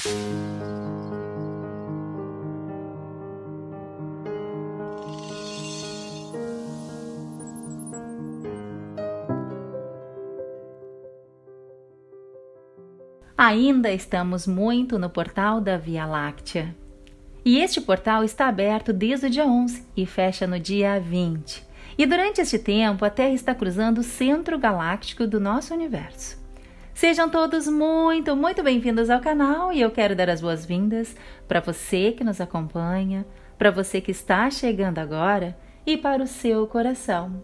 Ainda estamos muito no portal da Via Láctea. E este portal está aberto desde o dia 11 e fecha no dia 20. E durante este tempo, a Terra está cruzando o centro galáctico do nosso universo. Sejam todos muito bem-vindos ao canal e eu quero dar as boas-vindas para você que nos acompanha, para você que está chegando agora e para o seu coração.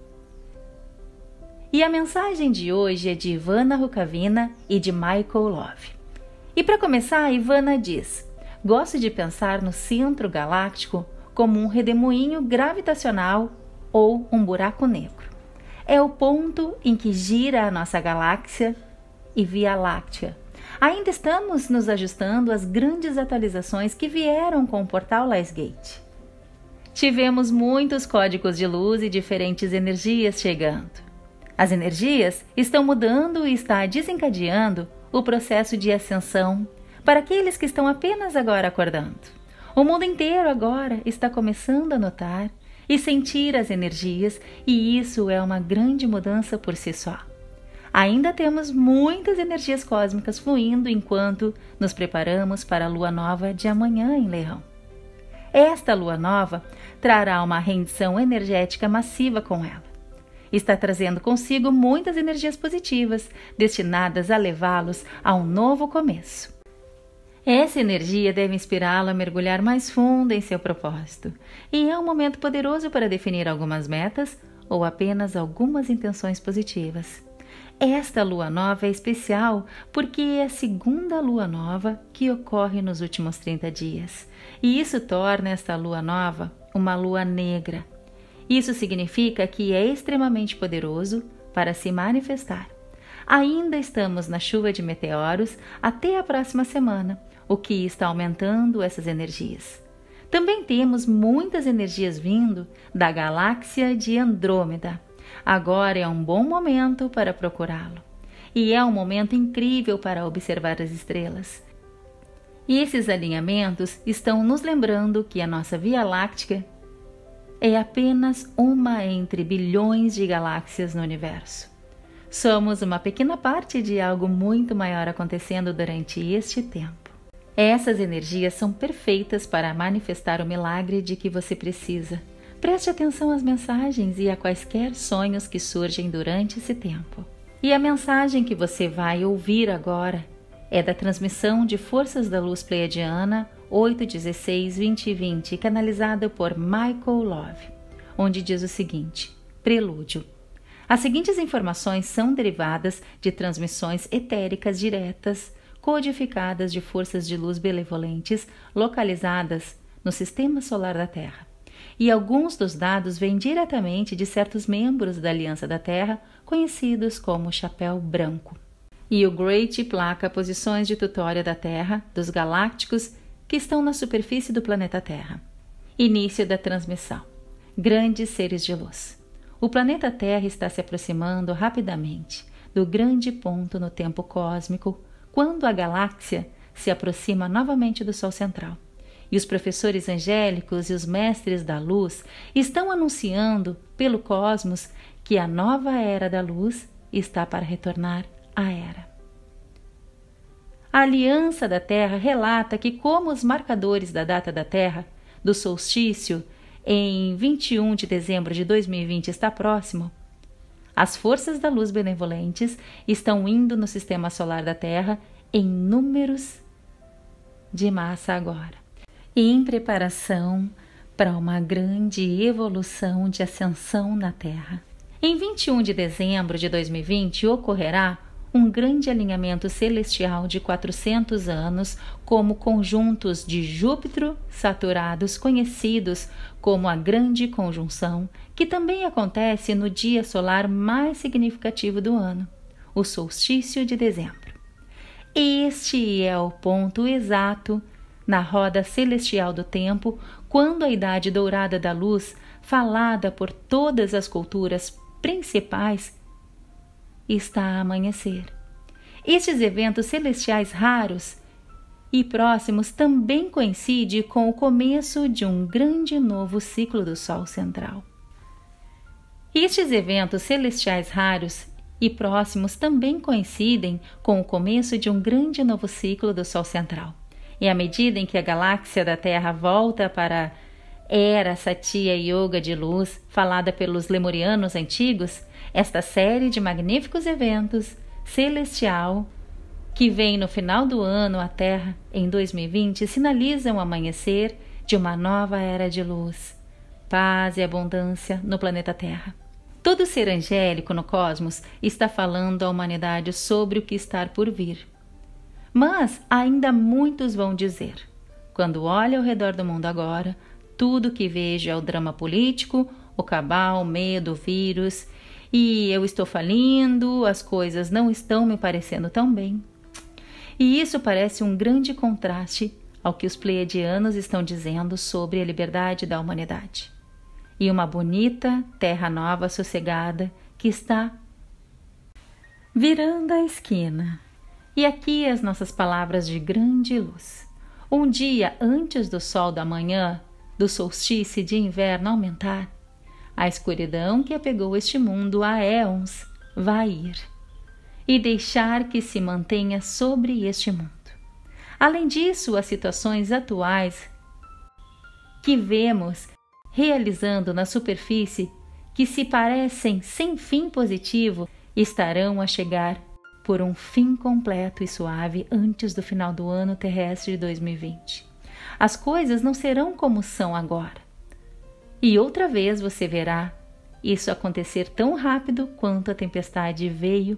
E a mensagem de hoje é de Ivana Rukavina e de Michael Love. E para começar, a Ivana diz: gosto de pensar no centro galáctico como um redemoinho gravitacional ou um buraco negro. É o ponto em que gira a nossa galáxia e Via Láctea. Ainda estamos nos ajustando às grandes atualizações que vieram com o portal Lionsgate. Tivemos muitos códigos de luz e diferentes energias chegando. As energias estão mudando e está desencadeando o processo de ascensão para aqueles que estão apenas agora acordando. O mundo inteiro agora está começando a notar e sentir as energias, e isso é uma grande mudança por si só. Ainda temos muitas energias cósmicas fluindo enquanto nos preparamos para a lua nova de amanhã em Leão. Esta lua nova trará uma rendição energética massiva com ela. Está trazendo consigo muitas energias positivas, destinadas a levá-los a um novo começo. Essa energia deve inspirá-lo a mergulhar mais fundo em seu propósito, e é um momento poderoso para definir algumas metas ou apenas algumas intenções positivas. Esta lua nova é especial porque é a segunda lua nova que ocorre nos últimos 30 dias, e isso torna esta lua nova uma lua negra. Isso significa que é extremamente poderoso para se manifestar. Ainda estamos na chuva de meteoros até a próxima semana, o que está aumentando essas energias. Também temos muitas energias vindo da galáxia de Andrômeda. Agora é um bom momento para procurá-lo. E é um momento incrível para observar as estrelas. E esses alinhamentos estão nos lembrando que a nossa Via Láctea é apenas uma entre bilhões de galáxias no universo. Somos uma pequena parte de algo muito maior acontecendo durante este tempo. Essas energias são perfeitas para manifestar o milagre de que você precisa. Preste atenção às mensagens e a quaisquer sonhos que surgem durante esse tempo. E a mensagem que você vai ouvir agora é da transmissão de Forças da Luz Pleiadiana 8/16/2020, canalizada por Michael Love, onde diz o seguinte: Prelúdio. As seguintes informações são derivadas de transmissões etéricas diretas, codificadas de forças de luz benevolentes localizadas no Sistema Solar da Terra. E alguns dos dados vêm diretamente de certos membros da Aliança da Terra, conhecidos como Chapéu Branco. E o Great placa posições de tutória da Terra, dos galácticos que estão na superfície do planeta Terra. Início da transmissão. Grandes seres de luz. O planeta Terra está se aproximando rapidamente do grande ponto no tempo cósmico, quando a galáxia se aproxima novamente do Sol central. E os professores angélicos e os mestres da luz estão anunciando pelo cosmos que a nova era da luz está para retornar à era. A Aliança da Terra relata que, como os marcadores da data da Terra, do solstício, em 21 de dezembro de 2020 está próximo, as forças da luz benevolentes estão indo no sistema solar da Terra em números de massa agora, em preparação para uma grande evolução de ascensão na Terra. Em 21 de dezembro de 2020 ocorrerá um grande alinhamento celestial de 400 anos como conjuntos de Júpiter saturados, conhecidos como a Grande Conjunção, que também acontece no dia solar mais significativo do ano, o solstício de dezembro. Este é o ponto exato na roda celestial do tempo, quando a idade dourada da luz, falada por todas as culturas principais, está a amanhecer. Estes eventos celestiais raros e próximos também coincide com o começo de um grande novo ciclo do Sol central. Estes eventos celestiais raros e próximos também coincidem com o começo de um grande novo ciclo do Sol central. E à medida em que a galáxia da Terra volta para a Era Satya Yoga de luz, falada pelos lemurianos antigos, esta série de magníficos eventos celestial que vem no final do ano à Terra, em 2020, sinalizam o amanhecer de uma nova era de luz, paz e abundância no planeta Terra. Todo ser angélico no cosmos está falando à humanidade sobre o que está por vir. Mas ainda muitos vão dizer: quando olho ao redor do mundo agora, tudo que vejo é o drama político, o cabal, o medo, o vírus, e eu estou falindo, as coisas não estão me parecendo tão bem. E isso parece um grande contraste ao que os pleiadianos estão dizendo sobre a liberdade da humanidade. E uma bonita terra nova sossegada que está virando a esquina. E aqui as nossas palavras de grande luz. Um dia antes do sol da manhã, do solstício de inverno aumentar, a escuridão que apegou este mundo há éons vai ir e deixar que se mantenha sobre este mundo. Além disso, as situações atuais que vemos realizando na superfície, que se parecem sem fim positivo, estarão a chegar por um fim completo e suave antes do final do ano terrestre de 2020. As coisas não serão como são agora. E outra vez você verá isso acontecer tão rápido quanto a tempestade veio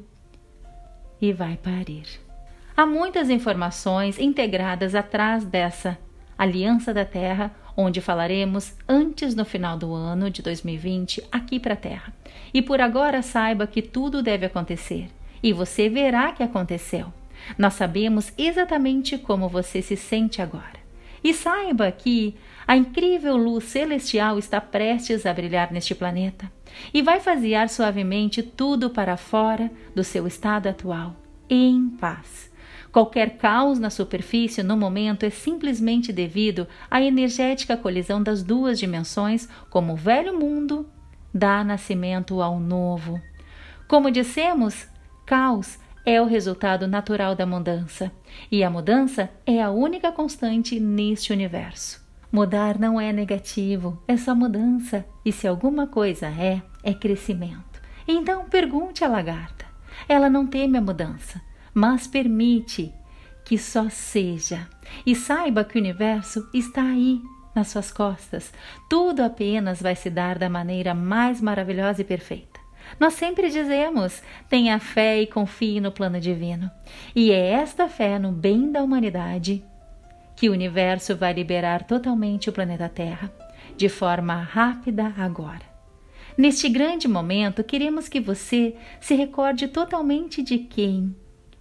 e vai parir. Há muitas informações integradas atrás dessa Aliança da Terra, onde falaremos antes no final do ano de 2020 aqui para a Terra. E por agora saiba que tudo deve acontecer, e você verá que aconteceu. Nós sabemos exatamente como você se sente agora. E saiba que a incrível luz celestial está prestes a brilhar neste planeta e vai fasear suavemente tudo para fora do seu estado atual, em paz. Qualquer caos na superfície no momento é simplesmente devido à energética colisão das duas dimensões, como o velho mundo dá nascimento ao novo. Como dissemos, caos é o resultado natural da mudança, e a mudança é a única constante neste universo. Mudar não é negativo, é só mudança, e se alguma coisa é crescimento. Então pergunte à lagarta. Ela não teme a mudança, mas permite que só seja. E saiba que o universo está aí, nas suas costas. Tudo apenas vai se dar da maneira mais maravilhosa e perfeita. Nós sempre dizemos: tenha fé e confie no plano divino. E é esta fé no bem da humanidade que o universo vai liberar totalmente o planeta Terra, de forma rápida agora. Neste grande momento, queremos que você se recorde totalmente de quem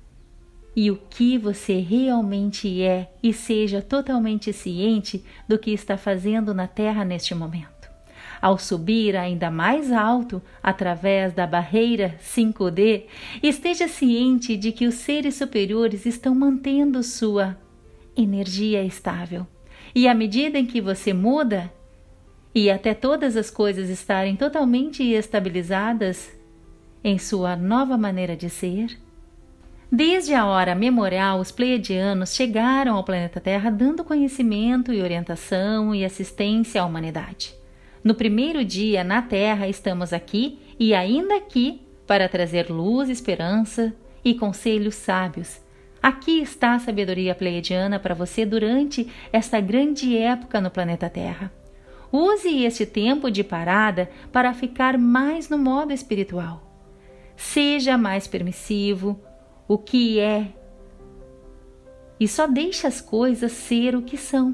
e o que você realmente é e seja totalmente ciente do que está fazendo na Terra neste momento. Ao subir ainda mais alto através da barreira 5D, esteja ciente de que os seres superiores estão mantendo sua energia estável. E à medida em que você muda, e até todas as coisas estarem totalmente estabilizadas em sua nova maneira de ser, desde a hora memorial, os pleiadianos chegaram ao planeta Terra dando conhecimento e orientação e assistência à humanidade. No primeiro dia na Terra estamos aqui e ainda aqui para trazer luz, esperança e conselhos sábios. Aqui está a sabedoria pleiadiana para você durante esta grande época no planeta Terra. Use este tempo de parada para ficar mais no modo espiritual. Seja mais permissivo, o que é, e só deixe as coisas ser o que são.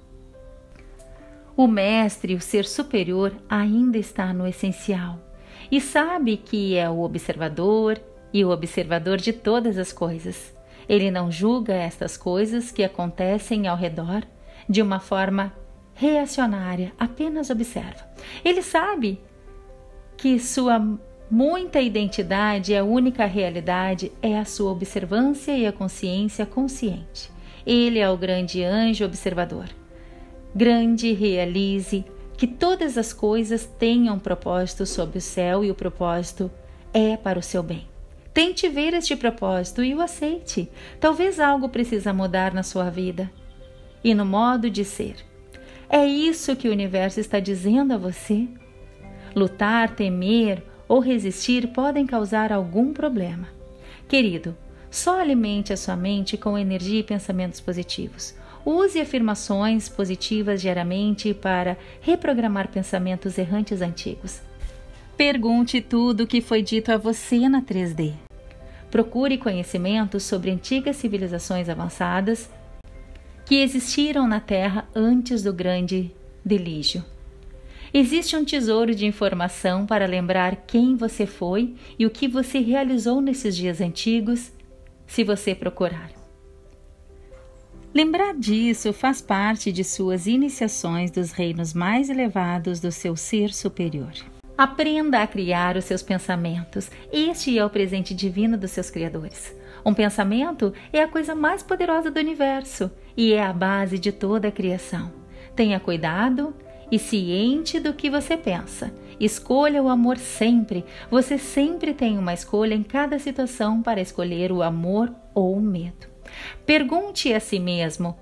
O mestre, o ser superior, ainda está no essencial e sabe que é o observador e o observador de todas as coisas. Ele não julga estas coisas que acontecem ao redor de uma forma reacionária, apenas observa. Ele sabe que sua muita identidade, a única realidade é a sua observância e a consciência consciente. Ele é o grande anjo observador. Grande, realize, que todas as coisas tenham propósito sob o céu e o propósito é para o seu bem. Tente ver este propósito e o aceite. Talvez algo precisa mudar na sua vida e no modo de ser. É isso que o universo está dizendo a você? Lutar, temer ou resistir podem causar algum problema. Querido, só alimente a sua mente com energia e pensamentos positivos. Use afirmações positivas diariamente para reprogramar pensamentos errantes antigos. Pergunte tudo o que foi dito a você na 3D. Procure conhecimentos sobre antigas civilizações avançadas que existiram na Terra antes do grande dilúvio. Existe um tesouro de informação para lembrar quem você foi e o que você realizou nesses dias antigos, se você procurar. Lembrar disso faz parte de suas iniciações dos reinos mais elevados do seu ser superior. Aprenda a criar os seus pensamentos. Este é o presente divino dos seus criadores. Um pensamento é a coisa mais poderosa do universo e é a base de toda a criação. Tenha cuidado e ciente do que você pensa. Escolha o amor sempre. Você sempre tem uma escolha em cada situação para escolher o amor ou o medo. Pergunte a si mesmo: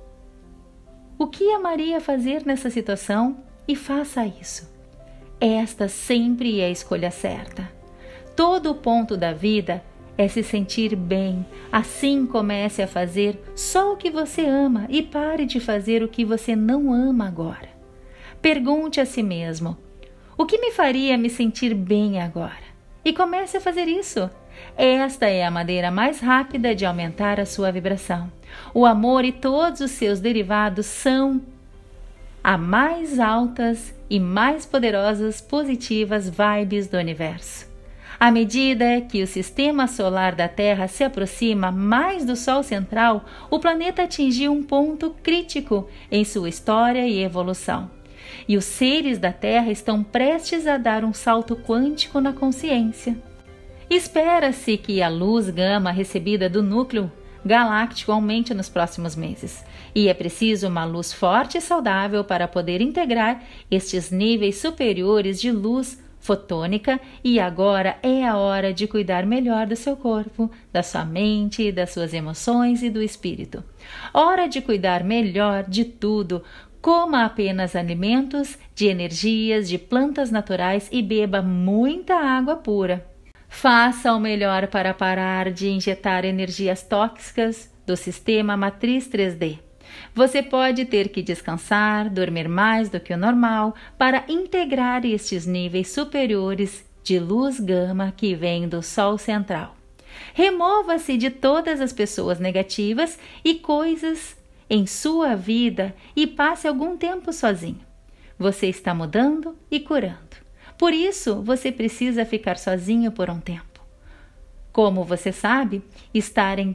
o que amaria fazer nessa situação? E faça isso. Esta sempre é a escolha certa. Todo o ponto da vida é se sentir bem. Assim, comece a fazer só o que você ama e pare de fazer o que você não ama agora. Pergunte a si mesmo: o que me faria me sentir bem agora? E comece a fazer isso. Esta é a maneira mais rápida de aumentar a sua vibração. O amor e todos os seus derivados são as mais altas e mais poderosas positivas vibes do universo. À medida que o sistema solar da Terra se aproxima mais do Sol central, o planeta atingiu um ponto crítico em sua história e evolução. E os seres da Terra estão prestes a dar um salto quântico na consciência. Espera-se que a luz gama recebida do núcleo galáctico aumente nos próximos meses. E é preciso uma luz forte e saudável para poder integrar estes níveis superiores de luz fotônica, e agora é a hora de cuidar melhor do seu corpo, da sua mente, das suas emoções e do espírito. Hora de cuidar melhor de tudo. Coma apenas alimentos de energias de plantas naturais e beba muita água pura. Faça o melhor para parar de injetar energias tóxicas do sistema matriz 3D. Você pode ter que descansar, dormir mais do que o normal para integrar estes níveis superiores de luz gama que vem do Sol central. Remova-se de todas as pessoas negativas e coisas em sua vida e passe algum tempo sozinho. Você está mudando e curando. Por isso, você precisa ficar sozinho por um tempo. Como você sabe, estar em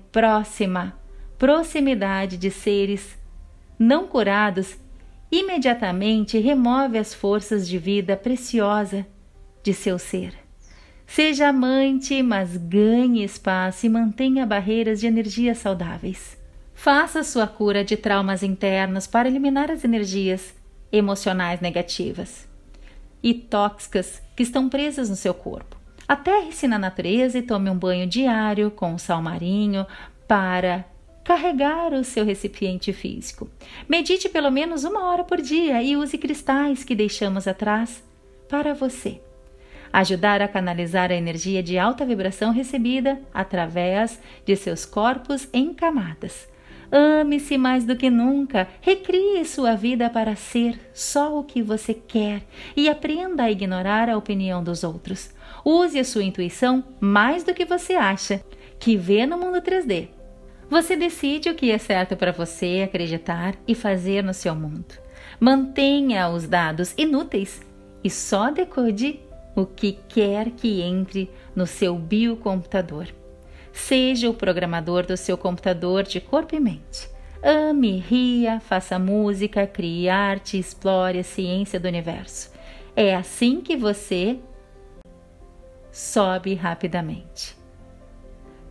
proximidade de seres não curados imediatamente remove as forças de vida preciosa de seu ser. Seja amante, mas ganhe espaço e mantenha barreiras de energias saudáveis. Faça sua cura de traumas internos para eliminar as energias emocionais negativas e tóxicas que estão presas no seu corpo. Aterre-se na natureza e tome um banho diário com sal marinho para carregar o seu recipiente físico. Medite pelo menos 1 hora por dia e use cristais que deixamos atrás para você. Ajudar a canalizar a energia de alta vibração recebida através de seus corpos em camadas. Ame-se mais do que nunca, recrie sua vida para ser só o que você quer e aprenda a ignorar a opinião dos outros. Use a sua intuição mais do que você acha, que vê no mundo 3D. Você decide o que é certo para você acreditar e fazer no seu mundo. Mantenha os dados inúteis e só decode o que quer que entre no seu biocomputador. Seja o programador do seu computador de corpo e mente. Ame, ria, faça música, crie arte, explore a ciência do universo. É assim que você sobe rapidamente.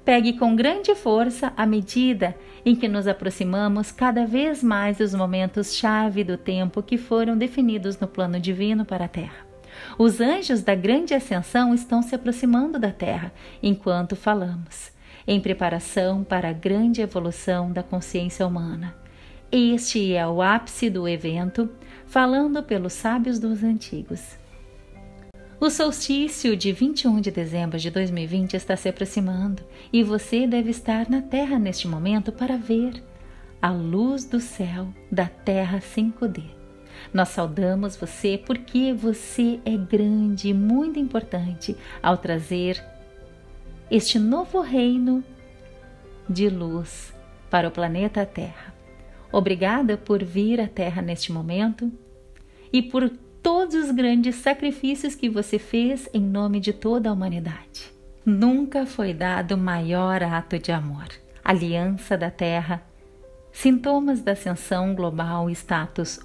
Pegue com grande força à medida em que nos aproximamos cada vez mais dos momentos-chave do tempo que foram definidos no plano divino para a Terra. Os anjos da grande ascensão estão se aproximando da Terra enquanto falamos, em preparação para a grande evolução da consciência humana. Este é o ápice do evento, falando pelos sábios dos antigos. O solstício de 21 de dezembro de 2020 está se aproximando e você deve estar na Terra neste momento para ver a luz do céu da Terra 5D. Nós saudamos você porque você é grande e muito importante ao trazer este novo reino de luz para o planeta Terra. Obrigada por vir à Terra neste momento e por todos os grandes sacrifícios que você fez em nome de toda a humanidade. Nunca foi dado maior ato de amor. Aliança da Terra, sintomas da ascensão global, status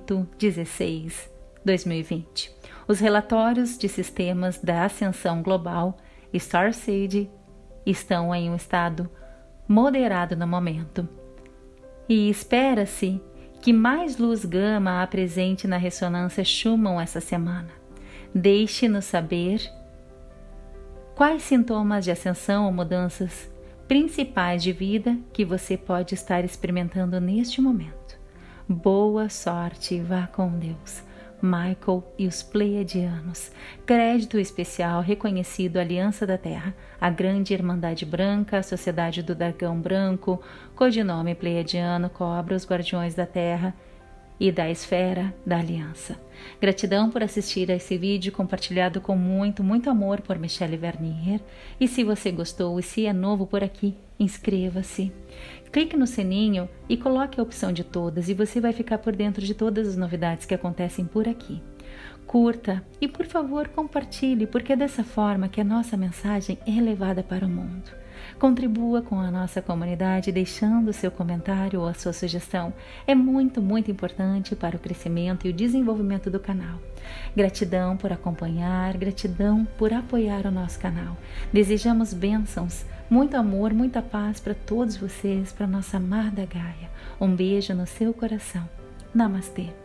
8/16/2020. Os relatórios de sistemas da ascensão global, Starseed, estão em um estado moderado no momento. E espera-se que mais luz gama apresente na ressonância Schumann essa semana. Deixe-nos saber quais sintomas de ascensão ou mudanças principais de vida que você pode estar experimentando neste momento. Boa sorte e vá com Deus. Michael e os Pleiadianos. Crédito especial reconhecido Aliança da Terra, a Grande Irmandade Branca, a Sociedade do Dragão Branco, codinome Pleiadiano, Cobra, os Guardiões da Terra e da Esfera da Aliança. Gratidão por assistir a esse vídeo compartilhado com muito, muito amor por Michele Vernier. E se você gostou e se é novo por aqui, inscreva-se. Clique no sininho e coloque a opção de todas e você vai ficar por dentro de todas as novidades que acontecem por aqui. Curta e, por favor, compartilhe, porque é dessa forma que a nossa mensagem é levada para o mundo. Contribua com a nossa comunidade deixando seu comentário ou a sua sugestão. É muito, muito importante para o crescimento e o desenvolvimento do canal. Gratidão por acompanhar, gratidão por apoiar o nosso canal. Desejamos bênçãos, muito amor, muita paz para todos vocês, para nossa amada Gaia. Um beijo no seu coração. Namastê.